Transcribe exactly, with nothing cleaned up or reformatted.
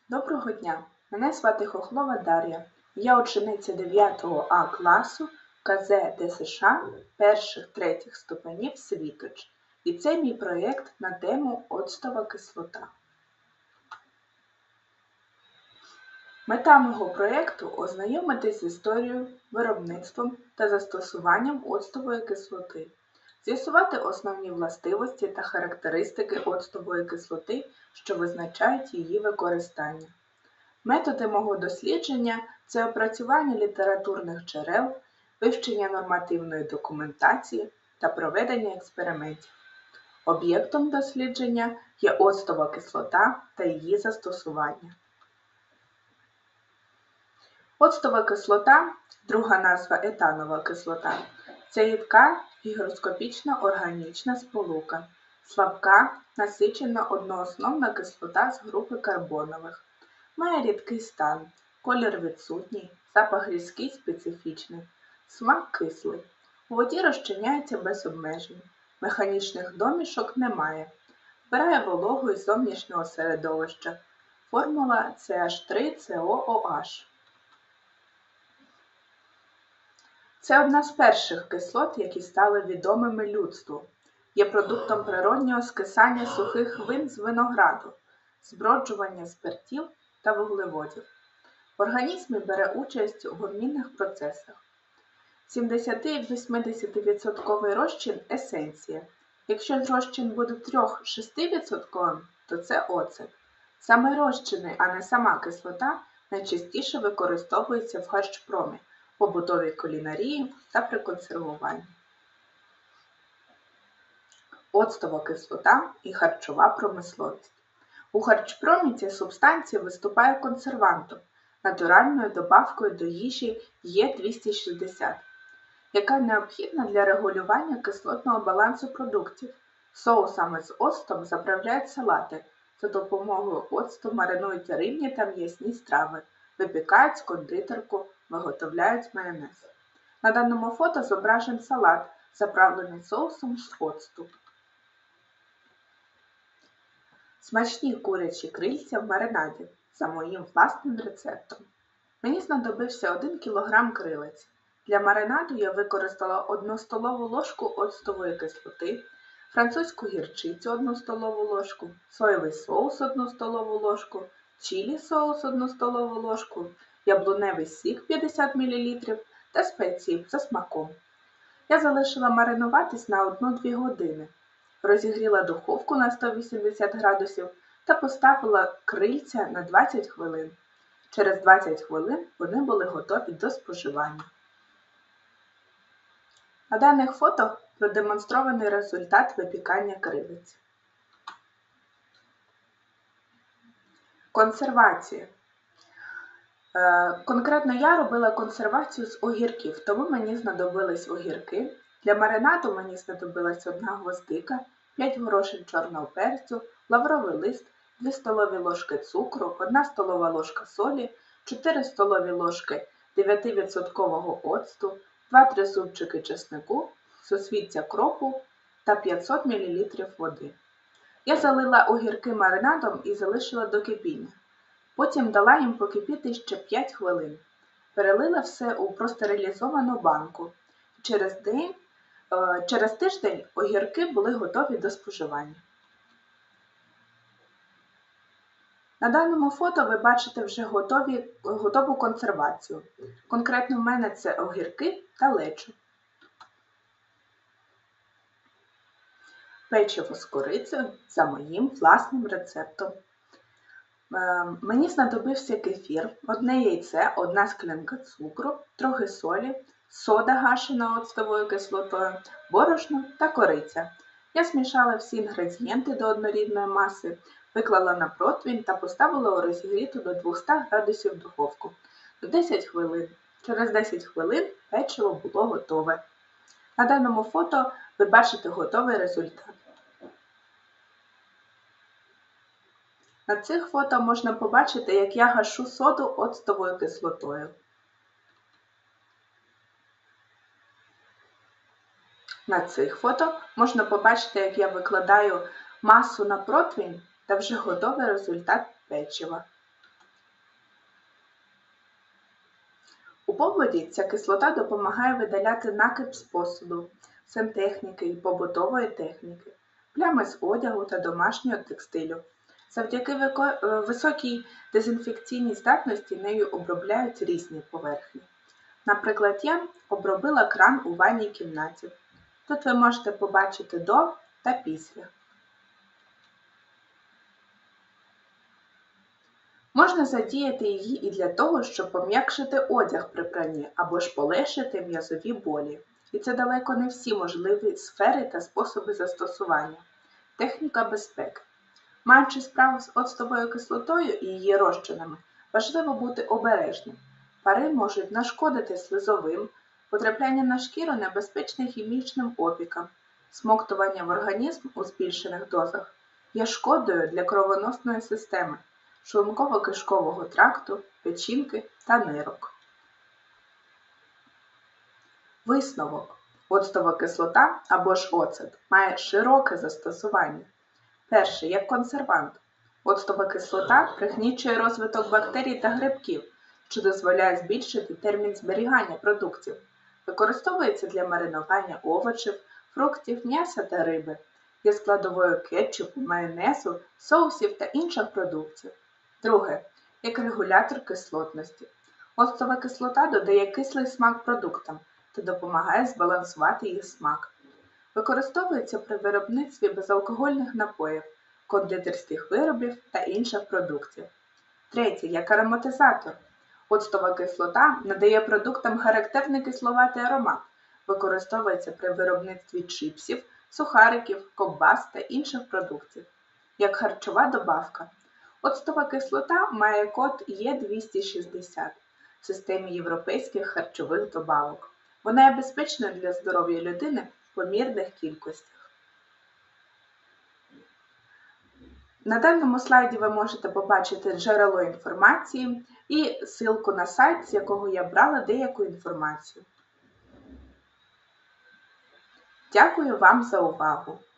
Доброго дня! Мене звати Хохлова Дар'я. Я учениця дев'ятого А класу ка зе де ес ша перших-третіх ступенів «Світоч». І це мій проєкт на тему «Оцтова кислота». Мета мого проєкту – ознайомитись з історією, виробництвом та застосуванням оцтової кислоти, з'ясувати основні властивості та характеристики оцтової кислоти, що визначають її використання. Методи мого дослідження – це опрацювання літературних джерел, вивчення нормативної документації та проведення експериментів. Об'єктом дослідження є оцтова кислота та її застосування. Оцтова кислота, друга назва етанова кислота, це рідка гігроскопічна органічна сполука, слабка, насичена одноосновна кислота з групи карбонових. Має рідкий стан, колір відсутній, запах різкий специфічний, смак кислий. У воді розчиняється без обмежень, механічних домішок немає, вбирає вологу із зовнішнього середовища. Формула це аш три це о о аш. Це одна з перших кислот, які стали відомими людству. Є продуктом природнього скисання сухих вин з винограду, зброджування спиртів та вуглеводів. В організмі бере участь у обмінних процесах. сімдесят-вісімдесят відсотків розчин – есенція. Якщо розчин буде три-шість відсотків, то це оцет. Саме розчини, а не сама кислота, найчастіше використовуються в харчпромі, побутовій кулінарії та при консервуванні. Оцтова кислота і харчова промисловість. У харчпромі ця субстанція виступає консервантом, натуральною добавкою до їжі Е двісті шістдесят, яка необхідна для регулювання кислотного балансу продуктів. Соусами з оцтом заправляють салати, за допомогою оцту маринують рибні та м'ясні страви, випікають кондитерку, виготовляють майонез. На даному фото зображений салат, заправлений соусом з оцту. Смачні курячі крильця в маринаді за моїм власним рецептом. Мені знадобився один кілограм крилець. Для маринаду я використала одну столову ложку оцтової кислоти, французьку гірчицю одну столову ложку, соєвий соус одну столову ложку, чилі соус одну столову ложку, яблуневий сік п'ятдесят мілілітрів та спеції за смаком. Я залишила маринуватись на одну-дві години. Розігріла духовку на сто вісімдесят градусів та поставила крильця на двадцять хвилин. Через двадцять хвилин вони були готові до споживання. На даних фото продемонстрований результат випікання крилиць. Консервація. Е, конкретно я робила консервацію з огірків, тому мені знадобились огірки. Для маринаду мені знадобилась одна гвоздика, п'ять горошин чорного перцю, лавровий лист, дві столові ложки цукру, одна столова ложка солі, чотири столові ложки дев'ятивідсоткового оцту, два-три зубчики чеснику, суцвіття кропу та п'ятсот мілілітрів води. Я залила огірки маринадом і залишила до кипіння. Потім дала їм покипіти ще п'ять хвилин. Перелила все у простерилізовану банку. Через день, е, через тиждень огірки були готові до споживання. На даному фото ви бачите вже готові, готову консервацію. Конкретно в мене це огірки та лечо. Печиво з корицею за моїм власним рецептом. Е, мені знадобився кефір, одне яйце, одна склянка цукру, трохи солі, сода гашена оцтовою кислотою, борошно та кориця. Я змішала всі інгредієнти до однорідної маси, виклала на противень та поставила у розігріту до двохсот градусів духовку на десять хвилин. Через десять хвилин печиво було готове. На даному фото ви бачите готовий результат. На цих фото можна побачити, як я гашу соду оцтовою кислотою. На цих фото можна побачити, як я викладаю масу на противень та вже готовий результат печива. У побуті ця кислота допомагає видаляти накип з посуду, сантехніки і побутової техніки, плями з одягу та домашнього текстилю. Завдяки вико- е, високій дезінфекційній здатності нею обробляють різні поверхні. Наприклад, я обробила кран у ванній кімнаті. Тут ви можете побачити до та після. Можна задіяти її і для того, щоб пом'якшити одяг при пранні або ж полегшити м'язові болі. І це далеко не всі можливі сфери та способи застосування. Техніка безпеки. Маючи справу з оцтовою кислотою і її розчинами, важливо бути обережним. Пари можуть нашкодити слизовим, потрапляння на шкіру небезпечним хімічним опікам, смоктування в організм у збільшених дозах є шкодою для кровоносної системи, шлунково-кишкового тракту, печінки та нирок. Висновок. Оцтова кислота або ж оцет має широке застосування. Перше, як консервант. Оцтова кислота пригнічує розвиток бактерій та грибків, що дозволяє збільшити термін зберігання продуктів. Використовується для маринування овочів, фруктів, м'яса та риби. Є складовою кетчупу, майонезу, соусів та інших продуктів. Друге, як регулятор кислотності. Оцтова кислота додає кислий смак продуктам та допомагає збалансувати їх смак. Використовується при виробництві безалкогольних напоїв, кондитерських виробів та інших продуктів. Третє, як ароматизатор. Оцтова кислота надає продуктам характерний кисловатий аромат. Використовується при виробництві чипсів, сухариків, ковбас та інших продуктів. Як харчова добавка. Оцтова кислота має код Е двісті шістдесят в системі європейських харчових добавок. Вона є безпечною для здоров'я людини в помірних кількостях. На даному слайді ви можете побачити джерело інформації і ссылку на сайт, з якого я брала деяку інформацію. Дякую вам за увагу!